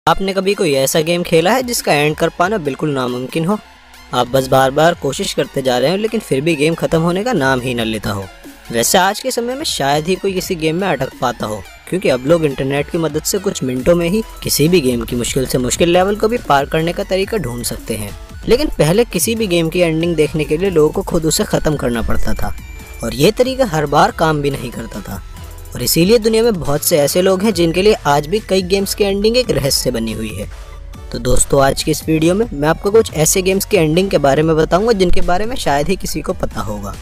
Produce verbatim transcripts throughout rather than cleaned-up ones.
आपने कभी कोई ऐसा गेम खेला है जिसका एंड कर पाना बिल्कुल नामुमकिन हो? आप बस बार बार कोशिश करते जा रहे हो लेकिन फिर भी गेम खत्म होने का नाम ही न लेता हो। वैसे आज के समय में शायद ही कोई किसी गेम में अटक पाता हो, क्योंकि अब लोग इंटरनेट की मदद से कुछ मिनटों में ही किसी भी गेम की मुश्किल से मुश्किल लेवल को भी पार करने का तरीका ढूंढ सकते हैं। लेकिन पहले किसी भी गेम की एंडिंग देखने के लिए लोगों को खुद उसे खत्म करना पड़ता था, और ये तरीका हर बार काम भी नहीं करता था। और इसीलिए दुनिया में बहुत से ऐसे लोग हैं जिनके लिए आज भी कई गेम्स की एंडिंग एक रहस्य बनी हुई है। तो दोस्तों, आज की इस वीडियो में मैं आपको कुछ ऐसे गेम्स की एंडिंग के बारे में बताऊंगा जिनके बारे में शायद ही किसी को पता होगा।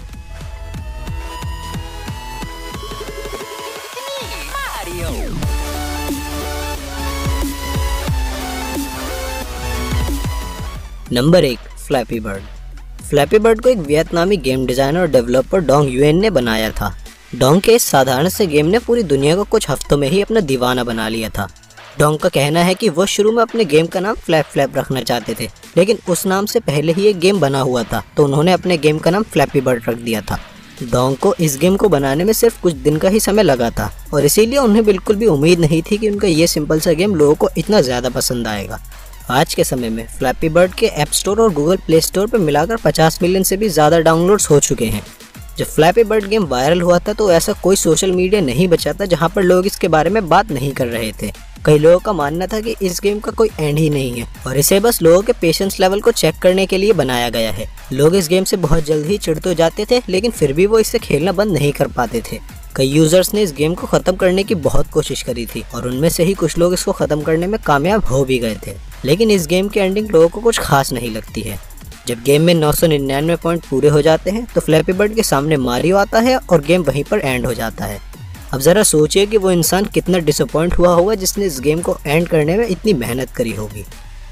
नंबर एक, फ्लैपी बर्ड। फ्लैपी बर्ड को एक वियतनामी गेम डिजाइनर और डेवलपर डोंग युएन ने बनाया था। डोंग के इस साधारण से गेम ने पूरी दुनिया को कुछ हफ्तों में ही अपना दीवाना बना लिया था। डोंग का कहना है कि वो शुरू में अपने गेम का नाम फ्लैप फ्लैप रखना चाहते थे, लेकिन उस नाम से पहले ही एक गेम बना हुआ था, तो उन्होंने अपने गेम का नाम फ्लैपी बर्ड रख दिया था। डोंग को इस गेम को बनाने में सिर्फ कुछ दिन का ही समय लगा था, और इसीलिए उन्हें बिल्कुल भी उम्मीद नहीं थी कि उनका ये सिंपल सा गेम लोगों को इतना ज़्यादा पसंद आएगा। आज के समय में फ्लैपी बर्ड के ऐप स्टोर और गूगल प्ले स्टोर पर मिलाकर पचास मिलियन से भी ज़्यादा डाउनलोड्स हो चुके हैं। जब फ्लैपी बर्ड गेम वायरल हुआ था तो ऐसा कोई सोशल मीडिया नहीं बचा था जहां पर लोग इसके बारे में बात नहीं कर रहे थे। कई लोगों का मानना था कि इस गेम का कोई एंड ही नहीं है और इसे बस लोगों के पेशेंस लेवल को चेक करने के लिए बनाया गया है। लोग इस गेम से बहुत जल्द ही चिढ़ तो जाते थे, लेकिन फिर भी वो इसे खेलना बंद नहीं कर पाते थे। कई यूजर्स ने इस गेम को खत्म करने की बहुत कोशिश करी थी और उनमें से ही कुछ लोग इसको खत्म करने में कामयाब हो भी गए थे, लेकिन इस गेम की एंडिंग लोगों को कुछ खास नहीं लगती है। जब गेम में नौ सौ निन्यानवे पॉइंट पूरे हो जाते हैं तो फ्लैपी बर्ड के सामने मारियो आता है और गेम वहीं पर एंड हो जाता है। अब जरा सोचिए कि वो इंसान कितना डिसअपॉइंट हुआ होगा जिसने इस गेम को एंड करने में इतनी मेहनत करी होगी।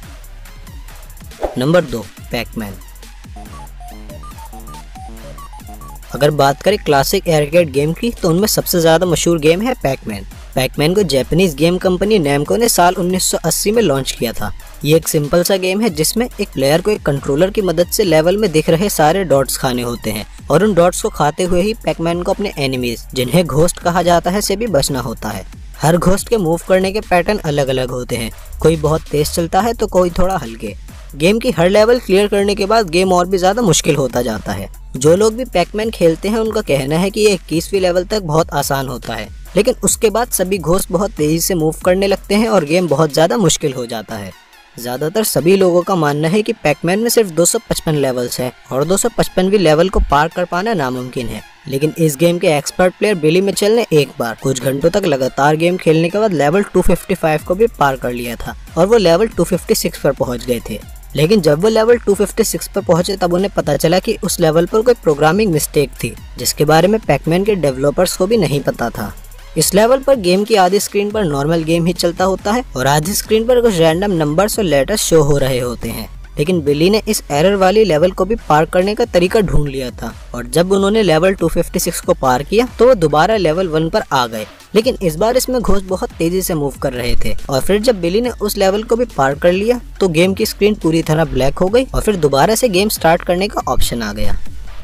नंबर दो, पैकमैन। अगर बात करें क्लासिक आर्केड गेम की तो उनमें सबसे ज़्यादा मशहूर गेम है पैकमैन। पैकमैन को जापानीज गेम कंपनी नैमको ने साल उन्नीस सौ अस्सी में लॉन्च किया था। ये एक सिंपल सा गेम है जिसमें एक प्लेयर को एक कंट्रोलर की मदद से लेवल में दिख रहे सारे डॉट्स खाने होते हैं, और उन डॉट्स को खाते हुए ही पैकमैन को अपने एनिमीज, जिन्हें घोस्ट कहा जाता है, से भी बचना होता है। हर घोस्ट के मूव करने के पैटर्न अलग अलग होते हैं, कोई बहुत तेज चलता है तो कोई थोड़ा हल्के। गेम की हर लेवल क्लियर करने के बाद गेम और भी ज़्यादा मुश्किल होता जाता है। जो लोग भी पैकमैन खेलते हैं उनका कहना है कि ये इक्कीसवीं लेवल तक बहुत आसान होता है, लेकिन उसके बाद सभी घोस्ट बहुत तेजी से मूव करने लगते हैं और गेम बहुत ज़्यादा मुश्किल हो जाता है। ज़्यादातर सभी लोगों का मानना है कि पैकमैन में सिर्फ दो सौ पचपन लेवल्स हैं और दो सौ पचपनवीं लेवल को पार कर पाना नामुमकिन है, लेकिन इस गेम के एक्सपर्ट प्लेयर बिली मिचेल ने एक बार कुछ घंटों तक लगातार गेम खेलने के बाद लेवल दो सौ पचपन को भी पार कर लिया था और वो लेवल दो सौ छप्पन पर पहुंच गए थे। लेकिन जब वो लेवल दो सौ छप्पन पर पहुंचे तब उन्हें पता चला कि उस लेवल पर कोई प्रोग्रामिंग मिस्टेक थी, जिसके बारे में पैकमैन के डेवलपर्स को भी नहीं पता था। इस लेवल पर गेम की आधी स्क्रीन पर नॉर्मल गेम ही चलता होता है और आधी स्क्रीन पर कुछ रैंडम नंबर्स और लेटर्स शो हो रहे होते हैं। लेकिन बिली ने इस एरर वाली लेवल को भी पार करने का तरीका ढूंढ लिया था, और जब उन्होंने लेवल दो सौ छप्पन को पार किया तो वो दोबारा लेवल वन पर आ गए, लेकिन इस बार इसमें घोस्ट बहुत तेजी से मूव कर रहे थे। और फिर जब बिली ने उस लेवल को भी पार कर लिया तो गेम की स्क्रीन पूरी तरह ब्लैक हो गई और फिर दोबारा से गेम स्टार्ट करने का ऑप्शन आ गया।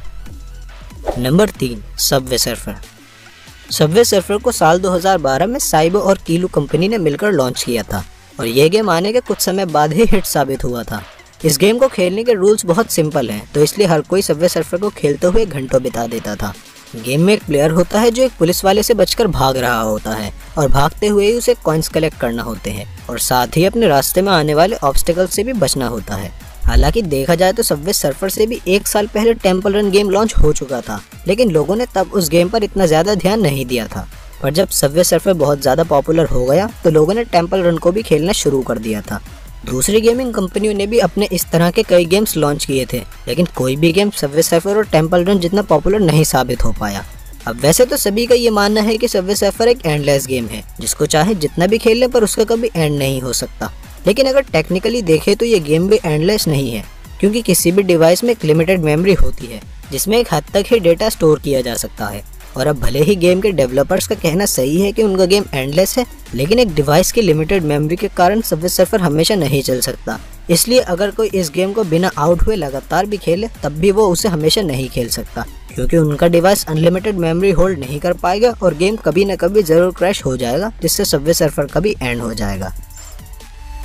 नंबर तीन, सबवे सर्फर। सबवे सर्फर को साल दो हज़ार बारह में साइबो और कीलू कंपनी ने मिलकर लॉन्च किया था, और यह गेम आने के कुछ समय बाद ही हिट साबित हुआ था। इस गेम को खेलने के रूल्स बहुत सिंपल हैं, तो इसलिए हर कोई सबवे सर्फर को खेलते हुए घंटों बिता देता था। गेम में एक प्लेयर होता है जो एक पुलिस वाले से बचकर भाग रहा होता है, और भागते हुए ही उसे कॉइन्स कलेक्ट करना होते हैं, और साथ ही अपने रास्ते में आने वाले ऑब्स्टिकल से भी बचना होता है। हालांकि देखा जाए तो सबवे सर्फर से भी एक साल पहले टेम्पल रन गेम लॉन्च हो चुका था, लेकिन लोगों ने तब उस गेम पर इतना ज़्यादा ध्यान नहीं दिया था। पर जब सबवे सर्फर बहुत ज़्यादा पॉपुलर हो गया तो लोगों ने टेम्पल रन को भी खेलना शुरू कर दिया था। दूसरी गेमिंग कंपनियों ने भी अपने इस तरह के कई गेम्स लॉन्च किए थे, लेकिन कोई भी गेम सबवे सर्फर और टेम्पल रन जितना पॉपुलर नहीं साबित हो पाया। अब वैसे तो सभी का ये मानना है कि सबवे सर्फर एक एंडलेस गेम है, जिसको चाहे जितना भी खेलने पर उसका कभी एंड नहीं हो सकता। लेकिन अगर टेक्निकली देखें तो ये गेम भी एंडलेस नहीं है, क्योंकि किसी भी डिवाइस में एक लिमिटेड मेमोरी होती है जिसमें एक हद तक ही डेटा स्टोर किया जा सकता है। और अब भले ही गेम के डेवलपर्स का कहना सही है कि उनका गेम एंडलेस है, लेकिन एक डिवाइस की लिमिटेड मेमोरी के कारण सबवे सर्फर हमेशा नहीं चल सकता। इसलिए अगर कोई इस गेम को बिना आउट हुए लगातार भी खेले तब भी वो उसे हमेशा नहीं खेल सकता, क्योंकि उनका डिवाइस अनलिमिटेड मेमोरी होल्ड नहीं कर पाएगा और गेम कभी न कभी जरूर क्रैश हो जाएगा, जिससे सबवे सर्फर का भी एंड हो जाएगा।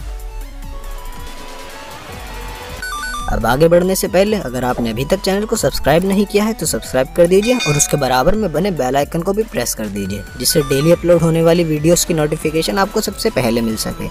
अब आगे बढ़ने से पहले अगर आपने अभी तक चैनल को सब्सक्राइब नहीं किया है तो सब्सक्राइब कर दीजिए और उसके बराबर में बने बेल आइकन को भी प्रेस कर दीजिए, जिससे डेली अपलोड होने वाली वीडियोस की नोटिफिकेशन आपको सबसे पहले मिल सके।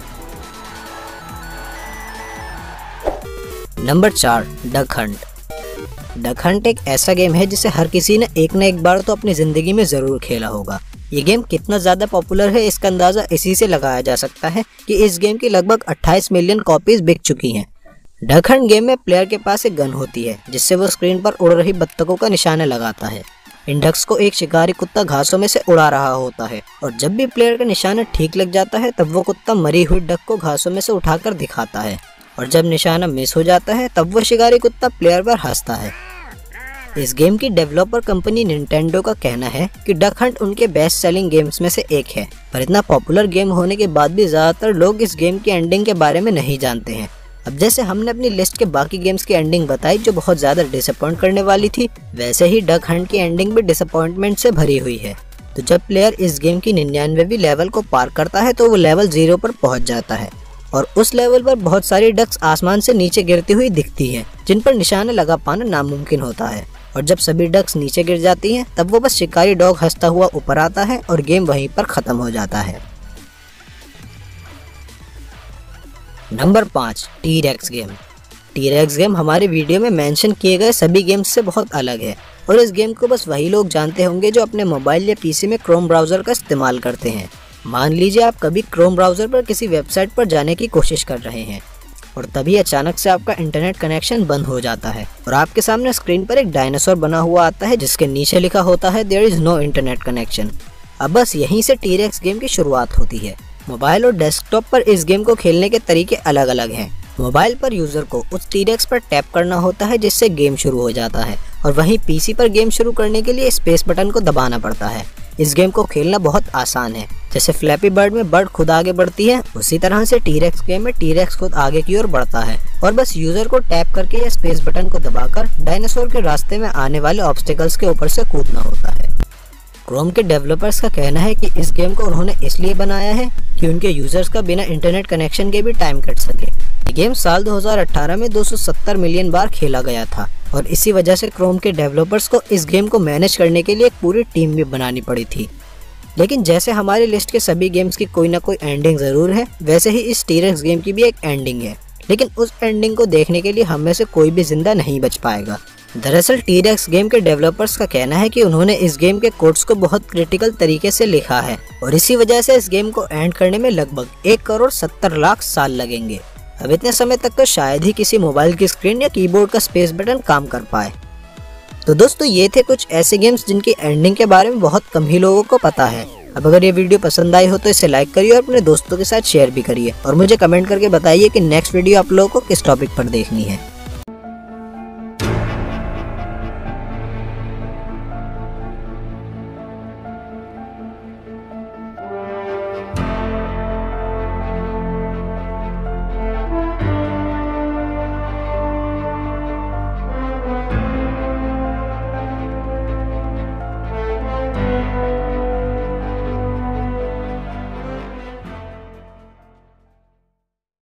नंबर चार, डक हंट। डक हंट एक ऐसा गेम है जिसे हर किसी ने एक न एक बार तो अपनी जिंदगी में जरूर खेला होगा। ये गेम कितना ज्यादा पॉपुलर है इसका अंदाजा इसी से लगाया जा सकता है कि इस गेम की लगभग अट्ठाईस मिलियन कॉपीज बिक चुकी हैं। डक हंट गेम में प्लेयर के पास एक गन होती है जिससे वो स्क्रीन पर उड़ रही बत्तखों का निशाना लगाता है। इन डक्स को एक शिकारी कुत्ता घासों में से उड़ा रहा होता है और जब भी प्लेयर का निशाना ठीक लग जाता है तब वो कुत्ता मरी हुई डक को घासों में से उठाकर दिखाता है और जब निशाना मिस हो जाता है तब वो शिकारी कुत्ता प्लेयर पर हंसता है। इस गेम की डेवलपर कंपनी निंटेंडो का कहना है कि डक हंट उनके बेस्ट सेलिंग गेम्स में से एक है, पर इतना पॉपुलर गेम होने के बाद भी ज्यादातर लोग इस गेम की एंडिंग के बारे में नहीं जानते हैं। अब जैसे हमने अपनी लिस्ट के बाकी गेम्स की एंडिंग बताई जो बहुत ज्यादा डिसअपॉइंट करने वाली थी, वैसे ही डक हंट की एंडिंग भी डिसअपॉइंटमेंट से भरी हुई है। तो जब प्लेयर इस गेम की निन्यानवेवीं लेवल को पार करता है तो वो लेवल जीरो पर पहुंच जाता है और उस लेवल पर बहुत सारी डक्स आसमान से नीचे गिरती हुई दिखती हैं, जिन पर निशाना लगा पाना नामुमकिन होता है। और जब सभी डक्स नीचे गिर जाती हैं तब वो बस शिकारी डॉग हंसता हुआ ऊपर आता है और गेम वहीं पर खत्म हो जाता है। नंबर पाँच, टी-रेक्स गेम। टी-रेक्स गेम हमारे वीडियो में मेंशन किए गए सभी गेम्स से बहुत अलग है और इस गेम को बस वही लोग जानते होंगे जो अपने मोबाइल या पीसी में क्रोम ब्राउजर का इस्तेमाल करते हैं। मान लीजिए आप कभी क्रोम ब्राउजर पर किसी वेबसाइट पर जाने की कोशिश कर रहे हैं और तभी अचानक से आपका इंटरनेट कनेक्शन बंद हो जाता है और आपके सामने स्क्रीन पर एक डायनासोर बना हुआ आता है जिसके नीचे लिखा होता है there is no internet connection. अब बस यहीं से टी-रेक्स गेम की शुरुआत होती है। मोबाइल और डेस्कटॉप पर इस गेम को खेलने के तरीके अलग अलग हैं। मोबाइल पर यूजर को उस टी-रेक्स पर टैप करना होता है जिससे गेम शुरू हो जाता है और वहीं पीसी पर गेम शुरू करने के लिए स्पेस बटन को दबाना पड़ता है। इस गेम को खेलना बहुत आसान है। जैसे फ्लैपी बर्ड में बर्ड खुद आगे बढ़ती है, उसी तरह से टी-रेक्स गेम में टी-रेक्स खुद आगे की ओर बढ़ता है और बस यूजर को टैप करके या स्पेस बटन को दबाकर डायनासोर के रास्ते में आने वाले ऑब्स्टिकल्स के ऊपर से कूदना होता है। क्रोम के डेवलपर्स का कहना है कि इस गेम को उन्होंने इसलिए बनाया है कि उनके यूजर्स का बिना इंटरनेट कनेक्शन के भी टाइम कट सके। ये गेम साल दो हज़ार अठारह में दो सौ सत्तर मिलियन बार खेला गया था और इसी वजह से क्रोम के डेवलपर्स को इस गेम को मैनेज करने के लिए एक पूरी टीम भी बनानी पड़ी थी। लेकिन जैसे हमारी लिस्ट के सभी गेम्स की कोई ना कोई एंडिंग जरूर है, वैसे ही इस टी-रेक्स गेम की भी एक एंडिंग है, लेकिन उस एंडिंग को देखने के लिए हम में से कोई भी जिंदा नहीं बच पाएगा। दरअसल टी-रेक्स गेम के डेवलपर्स का कहना है कि उन्होंने इस गेम के कोड्स को बहुत क्रिटिकल तरीके से लिखा है और इसी वजह से इस गेम को एंड करने में लगभग एक करोड़ सत्तर लाख साल लगेंगे। अब इतने समय तक तो शायद ही किसी मोबाइल की स्क्रीन या कीबोर्ड का स्पेस बटन काम कर पाए। तो दोस्तों ये थे कुछ ऐसे गेम्स जिनकी एंडिंग के बारे में बहुत कम ही लोगों को पता है। अब अगर ये वीडियो पसंद आई हो तो इसे लाइक करिए और अपने दोस्तों के साथ शेयर भी करिए और मुझे कमेंट करके बताइए कि नेक्स्ट वीडियो आप लोगों को किस टॉपिक पर देखनी है।